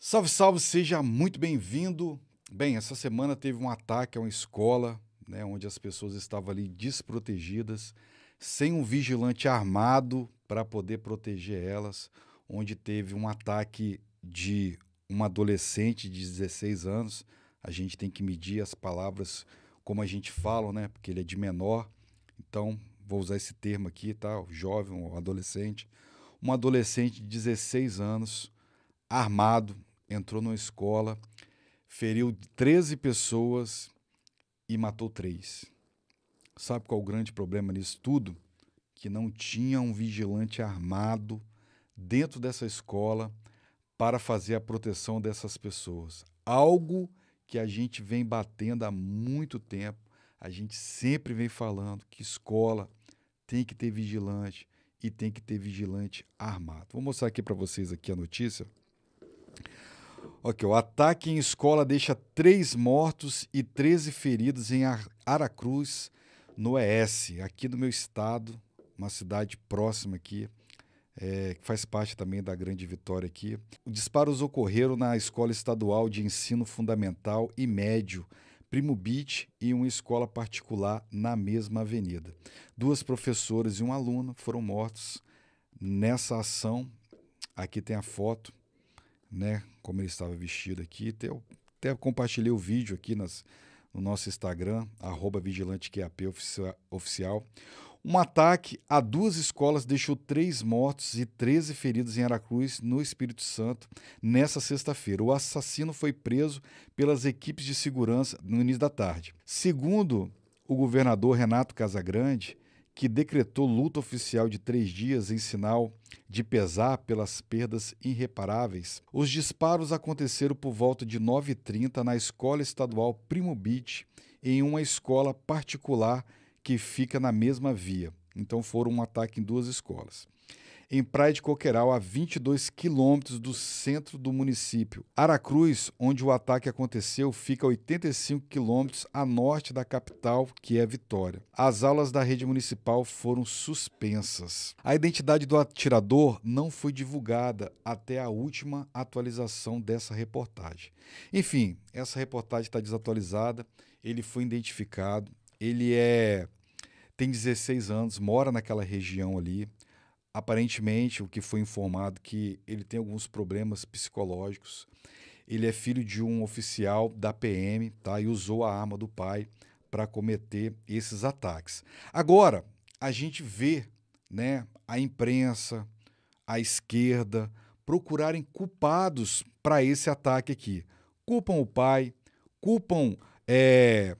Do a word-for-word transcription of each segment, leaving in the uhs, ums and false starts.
Salve, salve, seja muito bem-vindo. Bem, essa semana teve um ataque a uma escola, né, onde as pessoas estavam ali desprotegidas, sem um vigilante armado para poder proteger elas, onde teve um ataque de uma adolescente de dezesseis anos. A gente tem que medir as palavras como a gente fala, né, porque ele é de menor. Então, vou usar esse termo aqui, tá? O jovem, o adolescente. Um adolescente de dezesseis anos, armado, entrou numa escola, feriu treze pessoas e matou três. Sabe qual é o grande problema nisso tudo? Que não tinha um vigilante armado dentro dessa escola para fazer a proteção dessas pessoas. Algo que a gente vem batendo há muito tempo, a gente sempre vem falando que escola tem que ter vigilante e tem que ter vigilante armado. Vou mostrar aqui para vocês aqui a notícia. Ok, o ataque em escola deixa três mortos e treze feridos em Aracruz, no Oeste, aqui no meu estado, uma cidade próxima aqui, é, que faz parte também da Grande Vitória aqui. Os disparos ocorreram na Escola Estadual de Ensino Fundamental e Médio, Primo Beach, e uma escola particular na mesma avenida. Duas professoras e um aluno foram mortos nessa ação. Aqui tem a foto, né, como ele estava vestido aqui. Até, eu, até compartilhei o vídeo aqui nas, no nosso Instagram, arroba vigilanteQAP oficial. Um ataque a duas escolas deixou três mortos e treze feridos em Aracruz, no Espírito Santo, nessa sexta-feira. O assassino foi preso pelas equipes de segurança no início da tarde. Segundo o governador Renato Casagrande, que decretou luta oficial de três dias em sinal de pesar pelas perdas irreparáveis, os disparos aconteceram por volta de nove e trinta na Escola Estadual Primo Beach, em uma escola particular que fica na mesma via. Então foram um ataque em duas escolas. Em Praia de Coqueiral, a vinte e dois quilômetros do centro do município. Aracruz, onde o ataque aconteceu, fica a oitenta e cinco quilômetros a norte da capital, que é Vitória. As aulas da rede municipal foram suspensas. A identidade do atirador não foi divulgada até a última atualização dessa reportagem. Enfim, essa reportagem está desatualizada, ele foi identificado, ele é tem dezesseis anos, mora naquela região ali. Aparentemente, o que foi informado que ele tem alguns problemas psicológicos. Ele é filho de um oficial da P M, tá? E usou a arma do pai para cometer esses ataques. Agora, a gente vê, né, a imprensa, a esquerda procurarem culpados para esse ataque aqui. Culpam o pai, culpam é,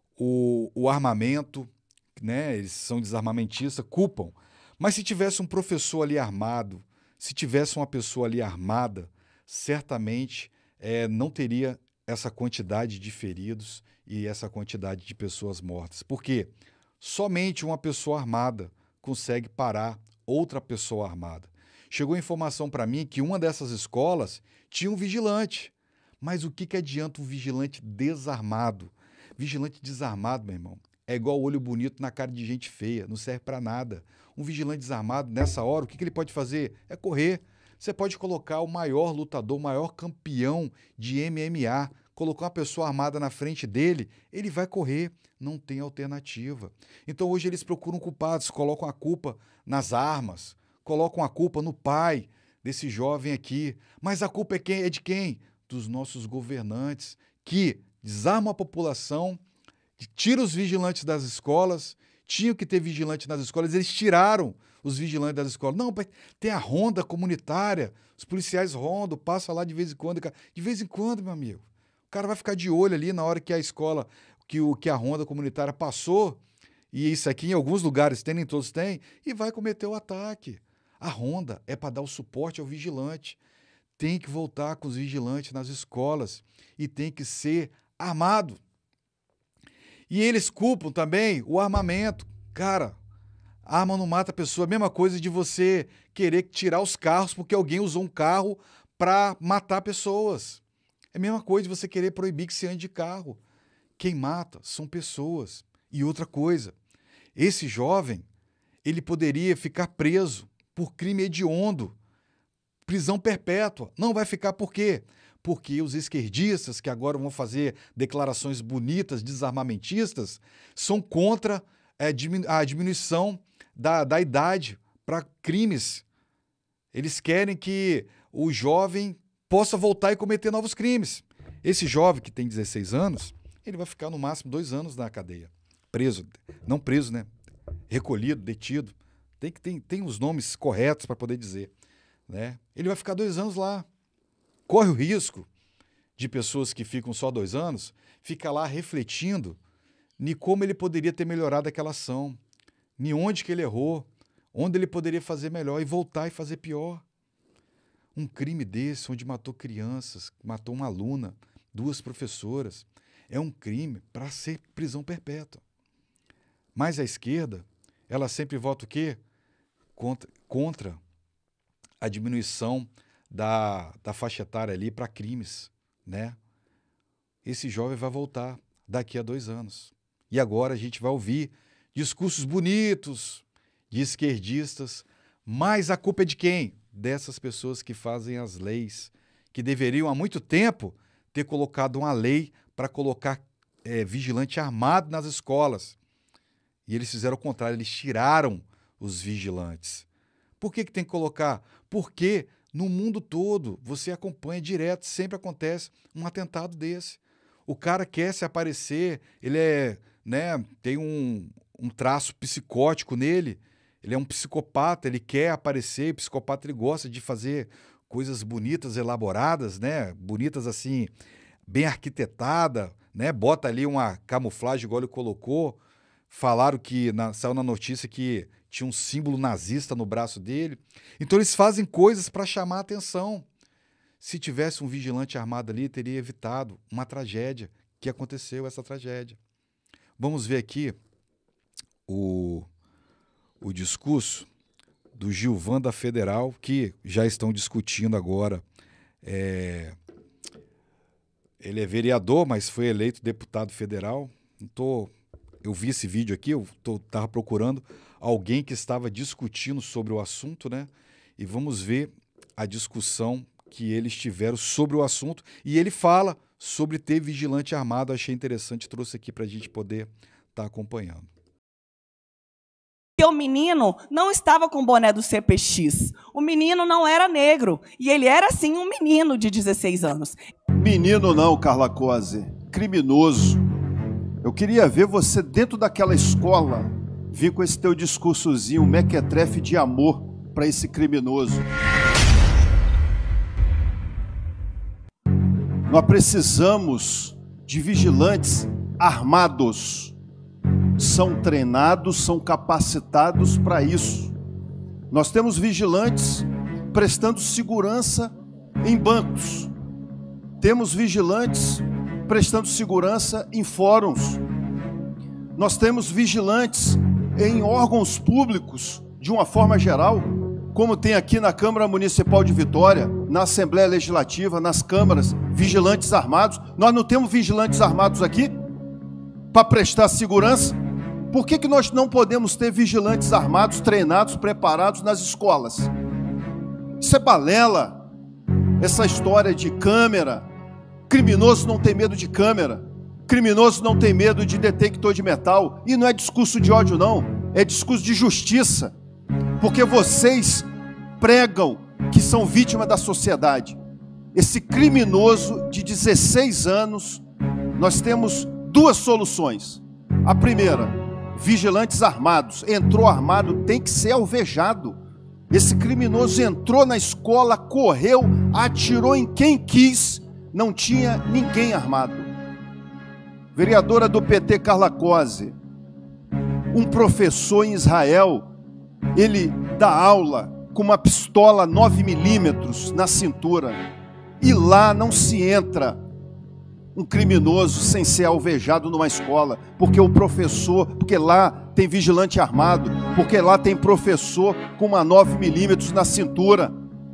o, o armamento, né? Eles são desarmamentistas, culpam. Mas se tivesse um professor ali armado, se tivesse uma pessoa ali armada, certamente é, não teria essa quantidade de feridos e essa quantidade de pessoas mortas. Por quê? Somente uma pessoa armada consegue parar outra pessoa armada. Chegou a informação para mim que uma dessas escolas tinha um vigilante. Mas o que, que adianta um vigilante desarmado? Vigilante desarmado, meu irmão, é igual olho bonito na cara de gente feia, não serve para nada. Um vigilante desarmado, nessa hora, o que, que ele pode fazer? É correr. Você pode colocar o maior lutador, o maior campeão de M M A, colocar uma pessoa armada na frente dele, ele vai correr, não tem alternativa. Então hoje eles procuram culpados, colocam a culpa nas armas, colocam a culpa no pai desse jovem aqui. Mas a culpa é, quem? É de quem? Dos nossos governantes, que desarmam a população, tira os vigilantes das escolas, tinham que ter vigilante nas escolas, eles tiraram os vigilantes das escolas. Não, tem a ronda comunitária, os policiais rondam, passam lá de vez em quando. De vez em quando, meu amigo. O cara vai ficar de olho ali na hora que a escola, que, o, que a ronda comunitária passou, e isso aqui em alguns lugares tem, nem todos têm, e vai cometer o ataque. A ronda é para dar o suporte ao vigilante. Tem que voltar com os vigilantes nas escolas e tem que ser armado. E eles culpam também o armamento. Cara, arma não mata a pessoa. A mesma coisa de você querer tirar os carros porque alguém usou um carro para matar pessoas. É a mesma coisa de você querer proibir que se ande de carro. Quem mata são pessoas. E outra coisa, esse jovem, ele poderia ficar preso por crime hediondo. prisão perpétua. Não vai ficar por quê? Porque os esquerdistas, que agora vão fazer declarações bonitas, desarmamentistas, são contra é, a diminuição da, da idade para crimes. Eles querem que o jovem possa voltar e cometer novos crimes. Esse jovem que tem dezesseis anos, ele vai ficar no máximo dois anos na cadeia. Preso. Não preso, né? Recolhido, detido. Tem, que, tem, tem os nomes corretos para poder dizer. Né? Ele vai ficar dois anos lá. Corre o risco de pessoas que ficam só dois anos ficar lá refletindo em como ele poderia ter melhorado aquela ação, em onde que ele errou, onde ele poderia fazer melhor e voltar e fazer pior. Um crime desse, onde matou crianças, matou uma aluna, duas professoras, é um crime para ser prisão perpétua. Mas a esquerda, ela sempre vota o quê? Contra, contra a diminuição Da, da faixa etária ali para crimes, né? Esse jovem vai voltar daqui a dois anos. E agora a gente vai ouvir discursos bonitos de esquerdistas, mas a culpa é de quem? Dessas pessoas que fazem as leis, que deveriam há muito tempo ter colocado uma lei para colocar é, vigilante armado nas escolas. E eles fizeram o contrário, eles tiraram os vigilantes. Por que que tem que colocar? Porque no mundo todo, você acompanha direto, sempre acontece um atentado desse. O cara quer se aparecer, ele é, né, tem um, um traço psicótico nele, ele é um psicopata, ele quer aparecer, o psicopata ele gosta de fazer coisas bonitas, elaboradas, né, bonitas assim, bem arquitetada, né, bota ali uma camuflagem igual ele colocou, falaram que, na, saiu na notícia que tinha um símbolo nazista no braço dele. Então eles fazem coisas para chamar a atenção. Se tivesse um vigilante armado ali, teria evitado uma tragédia, que aconteceu essa tragédia. Vamos ver aqui o, o discurso do Gilvan da Federal, que já estão discutindo agora. É, ele é vereador, mas foi eleito deputado federal. Não tô, eu vi esse vídeo aqui, eu estava procurando alguém que estava discutindo sobre o assunto, né? E vamos ver a discussão que eles tiveram sobre o assunto. E ele fala sobre ter vigilante armado. Achei interessante, trouxe aqui para a gente poder estar tá acompanhando. O menino não estava com o boné do C P X. O menino não era negro. E ele era, sim, um menino de dezesseis anos. Menino não, Carla Cose. Criminoso. Eu queria ver você dentro daquela escola vir com esse teu discursozinho mequetrefe de amor para esse criminoso. Nós precisamos de vigilantes armados. São treinados, são capacitados para isso. Nós temos vigilantes prestando segurança em bancos. Temos vigilantes prestando segurança em fóruns. Nós temos vigilantes em órgãos públicos, de uma forma geral, como tem aqui na Câmara Municipal de Vitória, na Assembleia Legislativa, nas câmaras, vigilantes armados. Nós não temos vigilantes armados aqui para prestar segurança? Por que que nós não podemos ter vigilantes armados, treinados, preparados nas escolas? Isso é balela. Essa história de câmera. Criminoso não tem medo de câmera. Criminoso não tem medo de detector de metal. E não é discurso de ódio, não. É discurso de justiça. Porque vocês pregam que são vítimas da sociedade. Esse criminoso de dezesseis anos, nós temos duas soluções. A primeira, vigilantes armados. Entrou armado, tem que ser alvejado. Esse criminoso entrou na escola, correu, atirou em quem quis, não tinha ninguém armado. Vereadora do P T, Carla Cose, um professor em Israel, ele dá aula com uma pistola nove milímetros na cintura, e lá não se entra um criminoso sem ser alvejado numa escola, porque o professor, porque lá tem vigilante armado, porque lá tem professor com uma nove milímetros na cintura.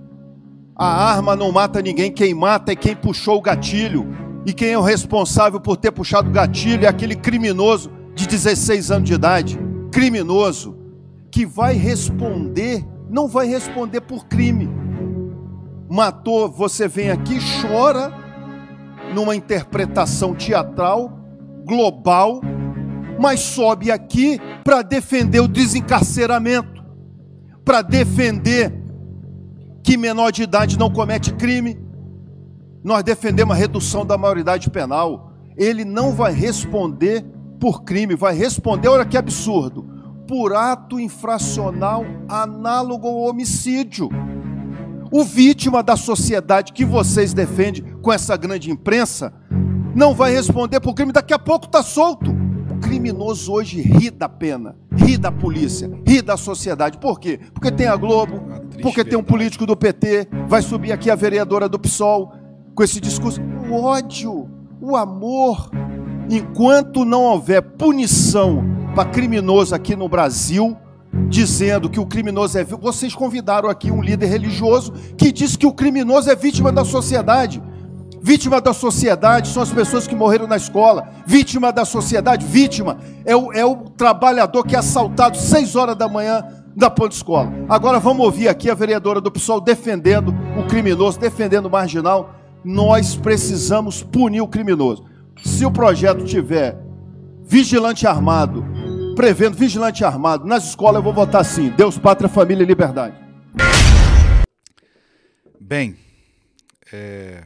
A arma não mata ninguém, quem mata é quem puxou o gatilho. E quem é o responsável por ter puxado o gatilho é aquele criminoso de dezesseis anos de idade. Criminoso que vai responder, não vai responder por crime. matou, você vem aqui, chora numa interpretação teatral, global, mas sobe aqui para defender o desencarceramento, para defender que menor de idade não comete crime. Nós defendemos a redução da maioridade penal. Ele não vai responder por crime, vai responder, olha que absurdo, por ato infracional análogo ao homicídio. O vítima da sociedade que vocês defendem com essa grande imprensa não vai responder por crime, daqui a pouco está solto. O criminoso hoje ri da pena, ri da polícia, ri da sociedade. Por quê? Porque tem a Globo, porque tem um político do P T, vai subir aqui a vereadora do P SOL com esse discurso. O ódio, o amor. Enquanto não houver punição para criminoso aqui no Brasil, dizendo que o criminoso é... Vocês convidaram aqui um líder religioso que disse que o criminoso é vítima da sociedade. Vítima da sociedade são as pessoas que morreram na escola. Vítima da sociedade, vítima, é o, é o trabalhador que é assaltado seis horas da manhã da ponte escola. Agora vamos ouvir aqui a vereadora do P SOL defendendo o criminoso, defendendo o marginal. Nós precisamos punir o criminoso. Se o projeto tiver vigilante armado, prevendo vigilante armado nas escolas, eu vou votar assim: Deus, pátria, família e liberdade. Bem, é,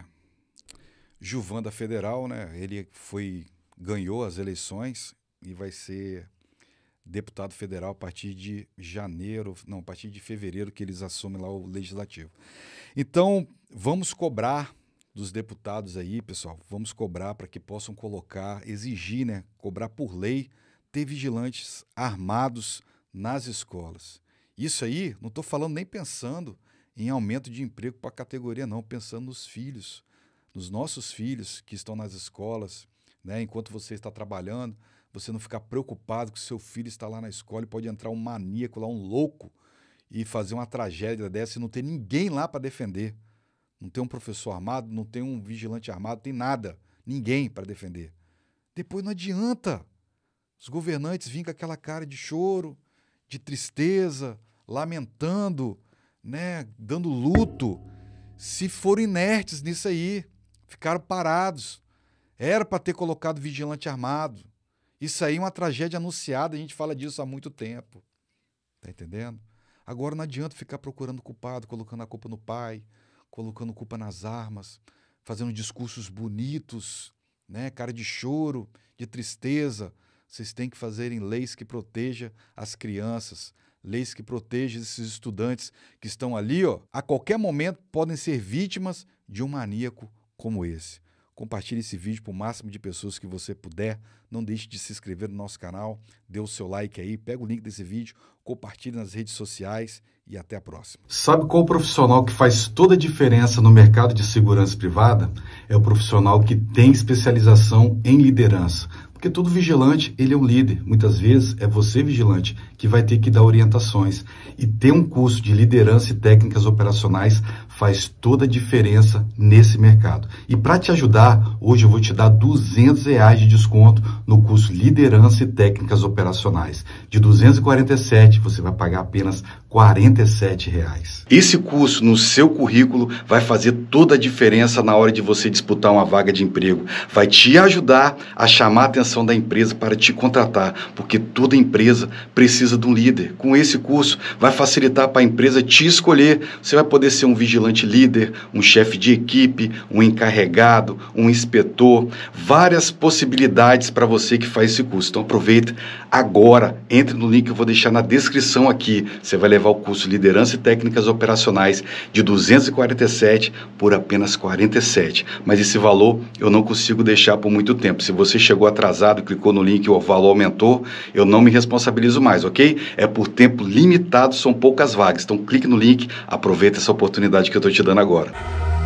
Gilvan da Federal, né? Ele foi, ganhou as eleições e vai ser deputado federal a partir de janeiro, não, a partir de fevereiro que eles assumem lá o legislativo. Então, vamos cobrar dos deputados aí, pessoal, vamos cobrar para que possam colocar, exigir, né, cobrar por lei, ter vigilantes armados nas escolas. Isso aí, não estou falando nem pensando em aumento de emprego para a categoria, não, pensando nos filhos, nos nossos filhos que estão nas escolas, né, enquanto você está trabalhando, você não ficar preocupado que seu filho está lá na escola e pode entrar um maníaco lá, um louco, e fazer uma tragédia dessa e não ter ninguém lá para defender. Não tem um professor armado, não tem um vigilante armado, não tem nada, ninguém para defender. Depois não adianta os governantes virem com aquela cara de choro, de tristeza, lamentando, né, dando luto, se foram inertes nisso aí, ficaram parados. Era para ter colocado vigilante armado. Isso aí é uma tragédia anunciada, a gente fala disso há muito tempo. Tá entendendo? Agora não adianta ficar procurando culpado, colocando a culpa no pai, colocando culpa nas armas, fazendo discursos bonitos, né, cara de choro, de tristeza. Vocês têm que fazerem leis que protejam as crianças, leis que protejam esses estudantes que estão ali, ó, a qualquer momento podem ser vítimas de um maníaco como esse. Compartilhe esse vídeo para o máximo de pessoas que você puder. Não deixe de se inscrever no nosso canal, dê o seu like aí, pega o link desse vídeo, compartilhe nas redes sociais e até a próxima. Sabe qual o profissional que faz toda a diferença no mercado de segurança privada? É o profissional que tem especialização em liderança. Porque todo vigilante, ele é um líder. Muitas vezes é você, vigilante, que vai ter que dar orientações. E ter um curso de liderança e técnicas operacionais faz toda a diferença nesse mercado. E para te ajudar, hoje eu vou te dar duzentos reais de desconto no curso Liderança e Técnicas Operacionais. De duzentos e quarenta e sete, você vai pagar apenas quarenta e sete reais. Esse curso no seu currículo vai fazer toda a diferença na hora de você disputar uma vaga de emprego. Vai te ajudar a chamar a atenção da empresa para te contratar, porque toda empresa precisa de um líder. Com esse curso, vai facilitar para a empresa te escolher. Você vai poder ser um vigilante líder, um chefe de equipe, um encarregado, um inspetor, várias possibilidades para você que faz esse curso. Então aproveita agora, entre no link que eu vou deixar na descrição aqui. Você vai levar o curso Liderança e Técnicas Operacionais de duzentos e quarenta e sete por apenas quarenta e sete. Mas esse valor eu não consigo deixar por muito tempo. Se você chegou atrasado, clicou no link e o valor aumentou, eu não me responsabilizo mais, ok? É por tempo limitado, são poucas vagas. Então clique no link, aproveita essa oportunidade que eu estou te dando agora.